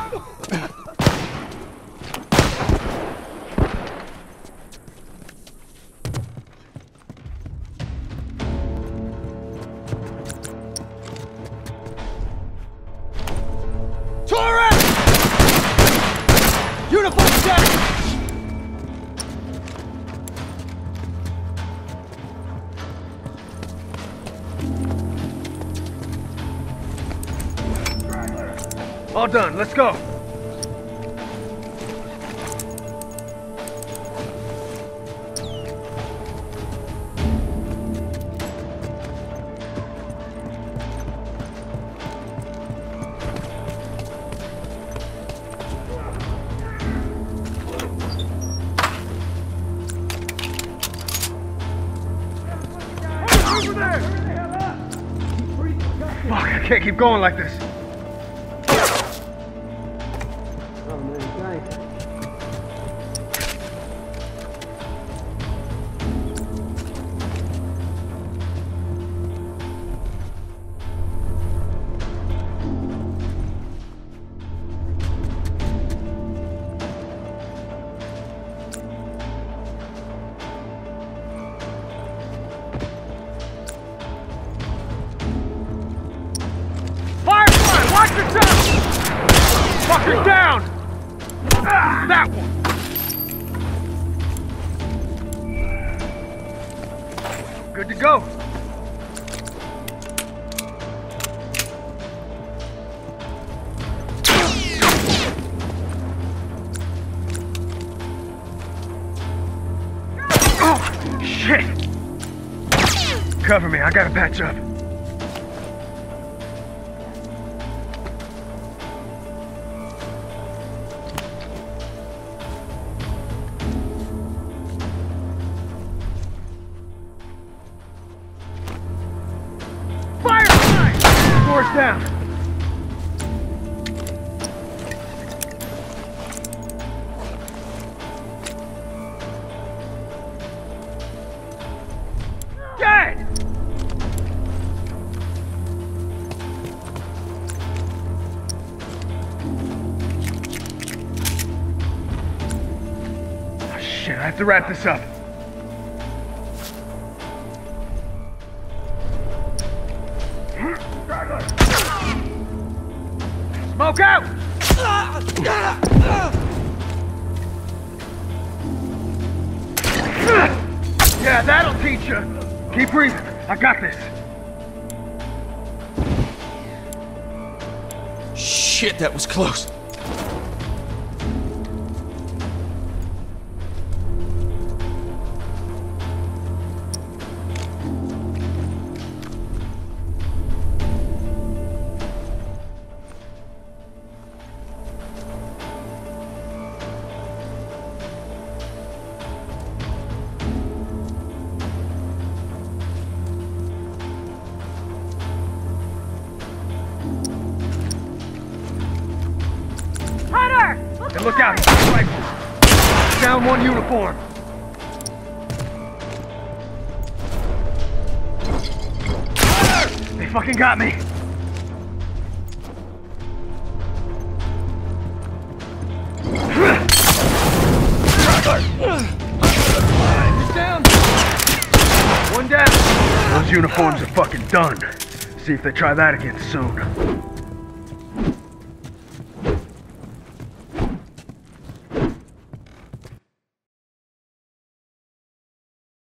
All done, let's go. Over there! Fuck, I can't keep going like this. Watch yourself! Fucker down! That one! Good to go. Oh, shit! Cover me, I gotta patch up. Doors down. Dead! Oh, shit, I have to wrap this up. Smoke out! Yeah, that'll teach you. Keep breathing. I got this. Shit, that was close. And look out, rifle. Down one uniform. They fucking got me. Down. One down. Those uniforms are fucking done. See if they try that again soon.